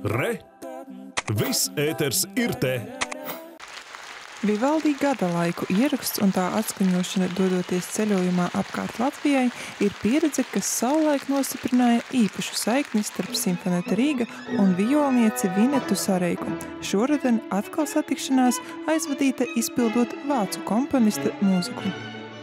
Re! Viss ēters ir te! Vivaldi gada laiku ieraksts un tā atskaņošana dodoties ceļojumā apkārt Latvijai ir pieredze, kas savulaik nostiprināja īpašu saikni starp Simfonēta Rīga un violnieci Vinetu Sareiku. Šoruden atkal satikšanās aizvadīta izpildot vācu komponista mūziku.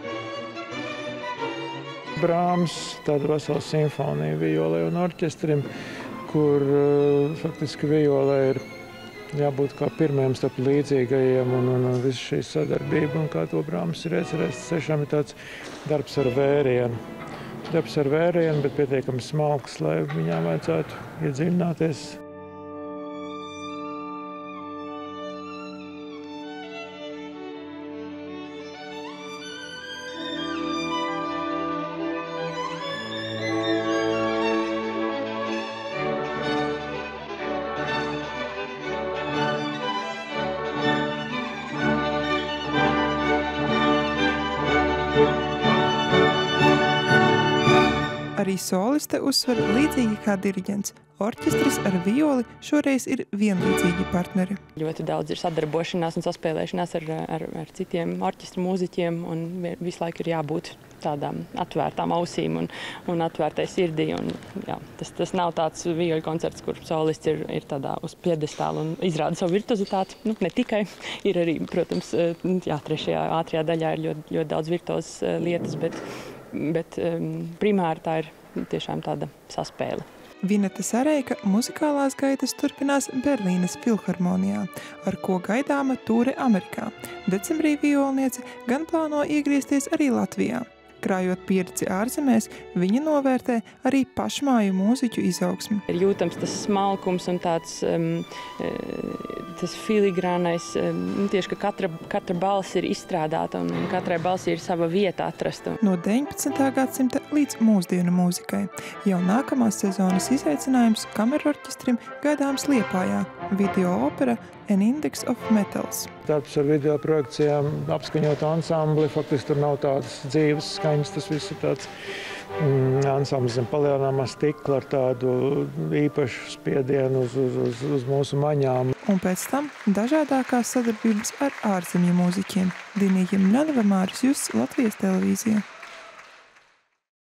Brāms, tāda vesela simfonija violē un orķestrim, kur faktiski violē ir jābūt kā pirmajam starp līdzīgajiem un visu šī sadarbība, un kā to Brāms ir iecerēts, tiešām ir tāds darbs ar vērienu. Darbs ar vērienu, bet pietiekami smalks, lai viņām vajadzētu iedziļināties. Arī soliste uzsver līdzīgi kā diriģents. Orķestris ar violi šoreiz ir vienlīdzīgi partneri. Ļoti daudz ir sadarbošanās un saspēlēšanās ar citiem orķestra mūziķiem, un visu laiku ir jābūt tādām atvērtām ausīm un atvērtai sirdī. Un, jā, tas nav tāds vioļu koncerts, kur solists ir tādā uz piedestāla un izrāda savu virtuozitāti. Ne tikai, ir arī, protams, trešajā ātrajā daļā ir ļoti daudz virtuozas lietas, bet primāri tā ir tiešām tāda saspēle. Vineta Sareika muzikālās gaitas turpinās Berlīnes filharmonijā, ar ko gaidāma tūre Amerikā. Decembrī violniece gan plāno iegriezties arī Latvijā. Krājot pieredzi ārzemēs, viņa novērtē arī pašmāju mūziķu izaugsmi. Ir jūtams tas smalkums un tāds tas filigrānais, tieši, ka katra balss ir izstrādāta un katrai balsī ir sava vieta atrasta. No 19. gadsimta līdz mūsdienu mūzikai. Jau nākamās sezonas izaicinājums kamerorķestrim gaidāms Liepājā – video opera An Index of Metals. Darbs ar video projekcijām, apskaņot ansambli, faktiski tur nav tādas dzīves skaņas, tas viss ir tāds ansamblis zem palielināmā stikla ar tādu īpašu spiedienu uz mūsu maņām. Un pēc tam dažādākās sadarbības ar ārzemju mūziķiem. Dinija Jemļanova, Māris Juss, Latvijas televīzija.